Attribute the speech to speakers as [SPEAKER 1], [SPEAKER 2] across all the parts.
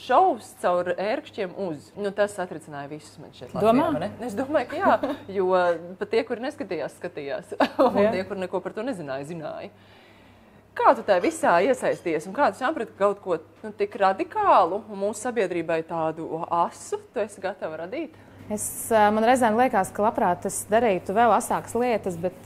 [SPEAKER 1] šovs caur ērkšķiem uz. Nu, tas atricināja visus man šeit Latvijā.
[SPEAKER 2] Domā?
[SPEAKER 1] Es domāju, ka jā, jo pat tie, kuri neskatījās, skatījās. Un tie, kuri neko par to nezināja, zināja. Kā tu tā visā iesaisties un kā tu saprati kaut ko tik radikālu un mūsu sabiedrībai tādu asu tu esi gatava radīt?
[SPEAKER 2] Man reizēm liekas, ka labprāt es darītu vēl asākas lietas, bet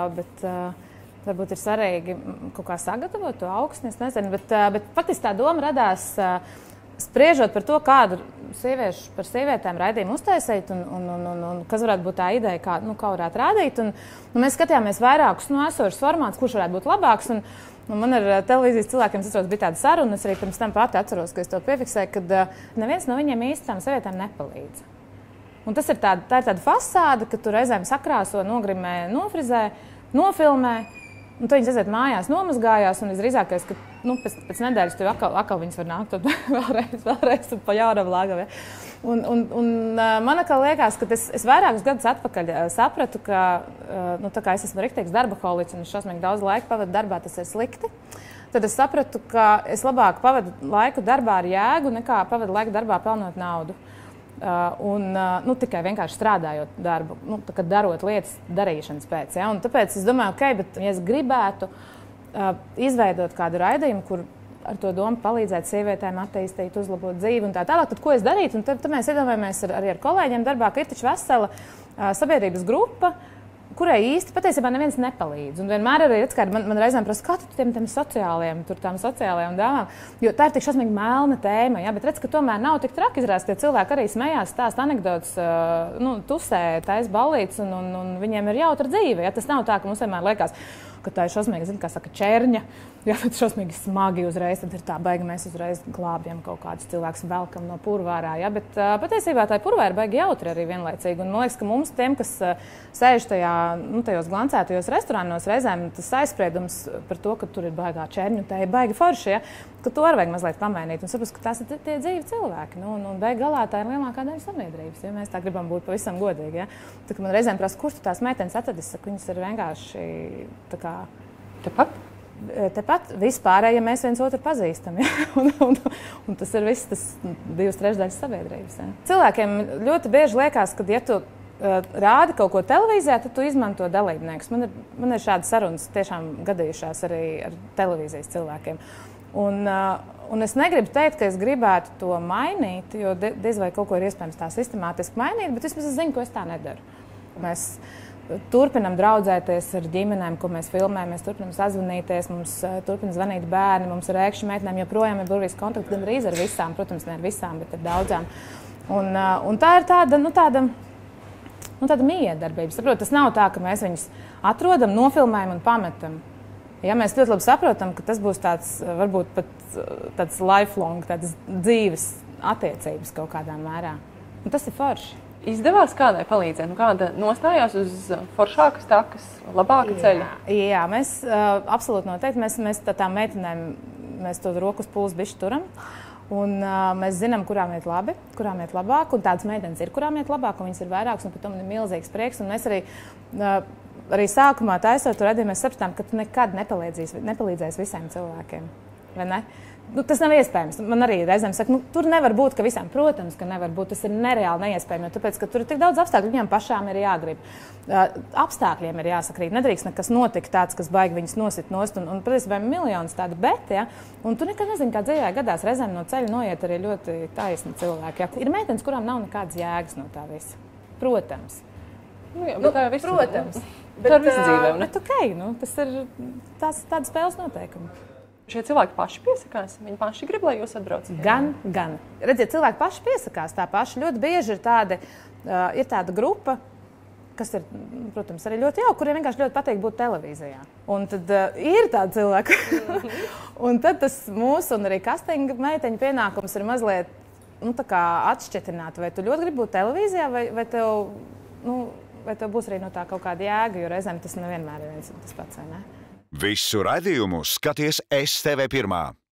[SPEAKER 2] varbūt ir svarīgi kaut kā sagatavot to augstni, es nezinu. Bet faktiski tā doma radās spriežot par to, kādu par sievietēm raidījumu uztaisīt un kas varētu būt tā ideja, kā varētu rādīt. Un mēs skatījāmies vairākus esošus formātus, kurš varētu būt labāks. Un man ar televīzijas cilvēkiem bija tāda saruna, es arī pirms tam pati atceros, ka es to piefiksēju, kad neviens no viņiem īsti tām sievietēm nepalīdz. Un tā ir tāda fasāde, ka tu reizēm sakrāso, nogrimē, nofrizē, nofilmē, un tad viņas aiziet mājās, nomazgājās, un visdrīzākais, ka pēc nedēļas tev atkal viņas var nākt vēlreiz un pa jaunam lāgam. Ja? Un man atkal liekas, ka es vairākus gadus atpakaļ sapratu, ka tā kā es esmu riktīgs darbaholiķis un es šausmīgi daudz laika pavadu darbā, tas ir slikti. Tad es sapratu, ka es labāk pavadu laiku darbā ar jēgu, nekā pavadu laiku darbā pelnot naudu. Tikai vienkārši strādājot darbu, darot lietas darīšanas pēc. Ja? Un tāpēc es domāju, bet ja es gribētu izveidot kādu raidījumu, kur ar to domu palīdzēt sievietēm attīstīt, uzlabot dzīvi un tā tālāk, tad ko es darītu? Un tad mēs iedomājamies arī ar kolēģiem darbā, ka ir taču vesela sabiedrības grupa, kurai īsti patiesībā neviens nepalīdz. Un vienmēr arī man reizēm prasa, kā tu tām sociālajām dāmām, jo tā ir tik šausmīgi melna tēma, ja? Bet redz, ka tomēr nav tik traki izrāst, tie cilvēki arī smējās, stāst anekdotas, tusē, tais ballītes, un viņiem ir jautra dzīve. Ja? Tas nav tā, ka mums vienmēr liekas, ka tā ir šausmīgi, kā saka, čērņa, ja tad šausmīgi smagi uzreiz, tad ir tā baigi, mēs uzreiz glābjam kaut kādus cilvēkus, velkam no purvārā, ja? Bet patiesībā tā purvā ir baigi jautri arī vienlaicīgi, un man liekas, ka mums tiem, kas sēž tajos glancētajos restorānos, reizēm tas aizspriedums par to, ka tur ir baigā čērņu, tā ir baigi forši, ja? Ka to arī vajag mazliet pamainīt un saprast, ka tās ir tie dzīvi cilvēki, un beig galā tā ir lielākā daļa sabiedrības, ja mēs tā gribam būt pavisam godīgi, ja? Tā, ka man reizēm prasa, kur tu tās meitenes atradis, saku, viņas ir vienkārši tā kā Tepat vispārēji, ja mēs viens otru pazīstam. Ja? Un tas ir viss, tas 2/3 sabiedrības. Ja? Cilvēkiem ļoti bieži liekas, ka, ja tu rādi kaut ko televīzijā, tad tu izmanto dalībniekus. Man ir šādas sarunas tiešām gadījušās arī ar televīzijas cilvēkiem. Un es negribu teikt, ka es gribētu to mainīt, jo diez vai kaut ko ir iespējams tā sistemātiski mainīt, bet vismaz es zinu, ko es tā nedaru. Mēs turpinam draudzēties ar ģimenēm, ko mēs filmējam, mēs turpinam sazvanīties, mums turpina zvanīt bērni, mums ar ēkšķu meitenēm joprojām ir burvīgs kontakts, gan arī ar visām, protams, ne ar visām, bet ar daudzām. Un tā ir tāda miedarbība. Saprot, tas nav tā, ka mēs viņus atrodam, nofilmējam un pametam. Ja mēs ļoti labi saprotam, ka tas būs tāds, varbūt pat tāds lifelong, tādas dzīves attiecības kaut kādā mērā. Un tas ir forši.
[SPEAKER 1] Izdevās kādai palīdzēt? Kāda nostājās uz foršākas takas, labāka ceļa?
[SPEAKER 2] Jā, mēs absolūti noteikti. Mēs tām meitenēm, mēs to rokas pūles bišķi turam. Un mēs zinām, kurām iet labi, kurām iet labāk. Un tādas meitenes ir, kurām iet labāk, un viņas ir vairākas, un par to man ir milzīgs prieks. Un mēs arī sākumā taisot to redzējumu, mēs sapratām, ka tu nekad nepalīdzēsi visiem cilvēkiem. Vai ne? Tas nav iespējams. Man arī reizēm saka, tur nevar būt, ka visām, protams, ka nevar būt. Tas ir nereāli neiespējami, tāpēc, ka tur ir tik daudz apstākļu, viņām pašām ir jāgrib. Apstākļiem ir jāsakrīt. Nedrīkst nekas notikt tāds, kas baigi viņus nosit nost. Un patiesībā ir miljonus tādu bet, ja? Un tu nekad nezini, kā dzīvē gadās. Reizēm no ceļa noiet arī ļoti taisni cilvēki. Ja? Ir meitenes, kurām nav nekādas jēgas no tā visa. Protams.
[SPEAKER 1] Jā, bet tā ir visa.
[SPEAKER 2] Protams.
[SPEAKER 1] Tā ir visa dzīvē, ne?
[SPEAKER 2] Bet okei, tas ir tāda spēles noteikumi.
[SPEAKER 1] Šie cilvēki paši piesakās? Viņi paši grib, lai jūs atbraucat?
[SPEAKER 2] Gan. Redziet, cilvēki paši piesakās. Tā paši ļoti bieži ir tāda grupa, kas ir, protams, arī ļoti jauka, kuriem vienkārši ļoti patīk būt televīzijā. Un tad ir tādi cilvēki. Un tad tas mūsu un arī kastinga meiteņu pienākums ir mazliet atšķetināt, vai tu ļoti gribi būt televīzijā, vai tev būs arī no tā kaut kāda jēga, jo reizēm tas nevienmēr ir viens un tas pats, vai ne?
[SPEAKER 3] Visu raidījumu skaties STV1.